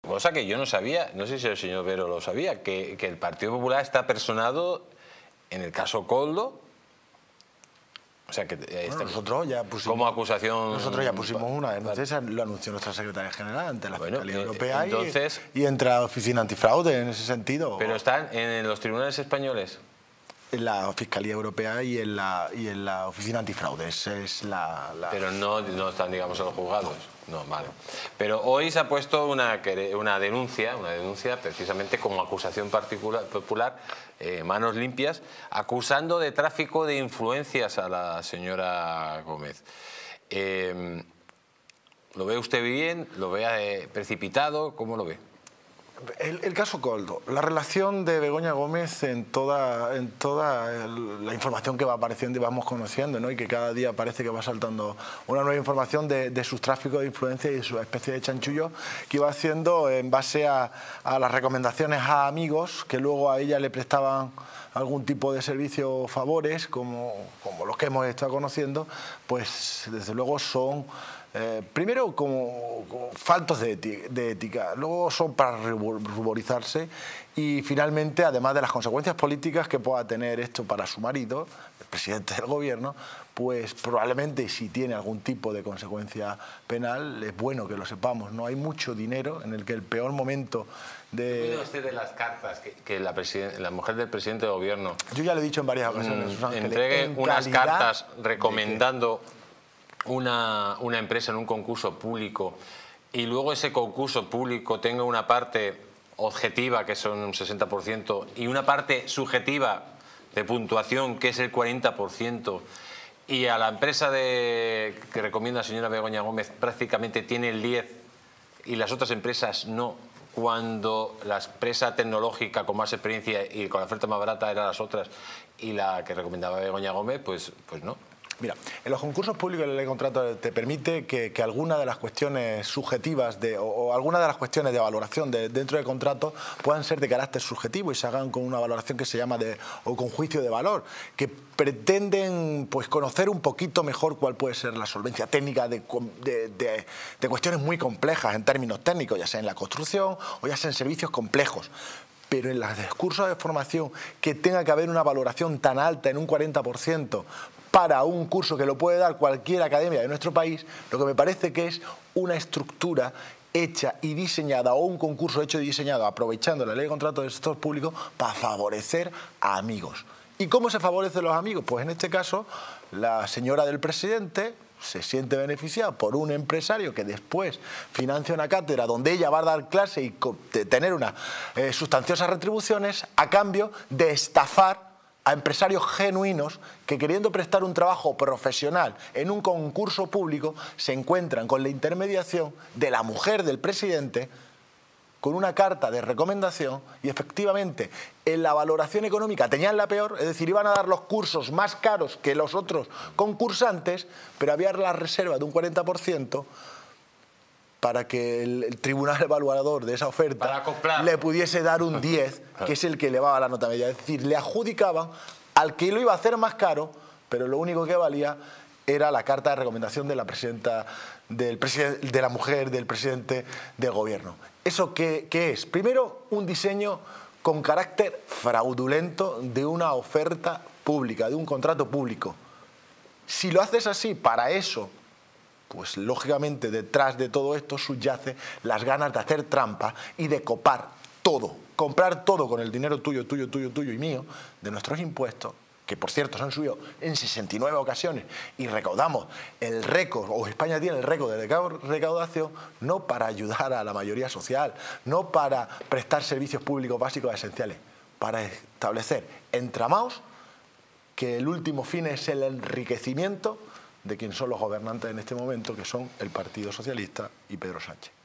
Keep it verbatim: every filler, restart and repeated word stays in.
cosa que yo no sabía, no sé si el señor Vero lo sabía, que, que el Partido Popular está personado en el caso Koldo. O sea que bueno, está, nosotros ya pusimos, como acusación. Nosotros ya pusimos una denuncia, lo anunció nuestra secretaria general ante la bueno, Fiscalía Europea entonces, y, y entre la Oficina Antifraude en ese sentido. ¿Pero están en los tribunales españoles? En la Fiscalía Europea y en la, y en la Oficina Antifraude. Esa es la, la... Pero no, no están, digamos, en los juzgados. No, vale. Pero hoy se ha puesto una, una denuncia, una denuncia precisamente como acusación particular, popular, eh, manos limpias, acusando de tráfico de influencias a la señora Gómez. Eh, ¿Lo ve usted bien? ¿Lo ve eh, precipitado? ¿Cómo lo ve? El, el caso Koldo, la relación de Begoña Gómez en toda, en toda el, la información que va apareciendo y vamos conociendo, ¿no? Y que cada día parece que va saltando una nueva información de, de sus tráficos de influencia y de su especie de chanchullo que iba haciendo en base a, a las recomendaciones a amigos que luego a ella le prestaban algún tipo de servicio o favores, como, como los que hemos estado conociendo, pues desde luego son... Eh, primero como, como faltos de, de ética, luego son para ruborizarse y finalmente, además de las consecuencias políticas que pueda tener esto para su marido, el presidente del gobierno, pues probablemente si tiene algún tipo de consecuencia penal, es bueno que lo sepamos, ¿no? Hay mucho dinero en el que el peor momento de... ¿Qué opina usted de las cartas que, que la, la mujer del presidente del gobierno... Yo ya lo he dicho en varias ocasiones, Susana, entregue en unas cartas recomendando Una, una empresa en un concurso público y luego ese concurso público tenga una parte objetiva, que son un sesenta por ciento, y una parte subjetiva de puntuación, que es el cuarenta por ciento, y a la empresa de, que recomienda la señora Begoña Gómez prácticamente tiene el diez por ciento y las otras empresas no, cuando la empresa tecnológica con más experiencia y con la oferta más barata eran las otras y la que recomendaba Begoña Gómez, pues, pues no. Mira, en los concursos públicos la ley de contrato te permite que, que alguna de las cuestiones subjetivas de, o, o alguna de las cuestiones de valoración de, dentro del contrato puedan ser de carácter subjetivo y se hagan con una valoración que se llama de, o con juicio de valor, que pretenden pues conocer un poquito mejor cuál puede ser la solvencia técnica de, de, de, de cuestiones muy complejas en términos técnicos, ya sea en la construcción o ya sea en servicios complejos. Pero en los discursos de formación que tenga que haber una valoración tan alta en un cuarenta por ciento para un curso que lo puede dar cualquier academia de nuestro país, lo que me parece que es una estructura hecha y diseñada o un concurso hecho y diseñado aprovechando la ley de contratos del sector público para favorecer a amigos. ¿Y cómo se favorecen los amigos? Pues en este caso la señora del presidente se siente beneficiada por un empresario que después financia una cátedra donde ella va a dar clase y tener unas eh, sustanciosas retribuciones a cambio de estafar a empresarios genuinos que, queriendo prestar un trabajo profesional en un concurso público, se encuentran con la intermediación de la mujer del presidente con una carta de recomendación y efectivamente en la valoración económica tenían la peor, es decir, iban a dar los cursos más caros que los otros concursantes, pero había la reserva de un cuarenta por ciento para que el, el tribunal evaluador de esa oferta le pudiese dar un diez, que es el que elevaba la nota media. Es decir, le adjudicaban al que lo iba a hacer más caro, pero lo único que valía era la carta de recomendación de la presidenta, del presiden, de la mujer del presidente del gobierno. ¿Eso qué, qué es? Primero, un diseño con carácter fraudulento de una oferta pública, de un contrato público. Si lo haces así, para eso, pues lógicamente detrás de todo esto subyace las ganas de hacer trampa y de copar todo, comprar todo con el dinero tuyo, tuyo, tuyo, tuyo y mío, de nuestros impuestos, que por cierto se han subido en sesenta y nueve ocasiones y recaudamos el récord, o España tiene el récord de recaudación, no para ayudar a la mayoría social, no para prestar servicios públicos básicos esenciales, para establecer entramados que el último fin es el enriquecimiento de quien son los gobernantes en este momento, que son el Partido Socialista y Pedro Sánchez.